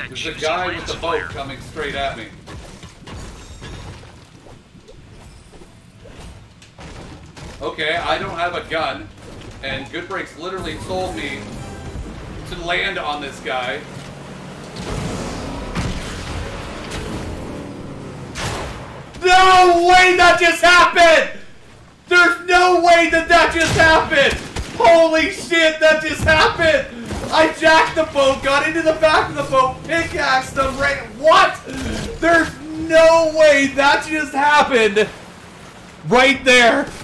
There's a guy with the boat coming straight at me. Okay, I don't have a gun, and Goodbreaks literally told me to land on this guy. No way that just happened! There's no way that that just happened! Holy shit, that just happened! I jacked the boat, got into the back of the boat, pickaxed them, what? There's no way that just happened! Right there!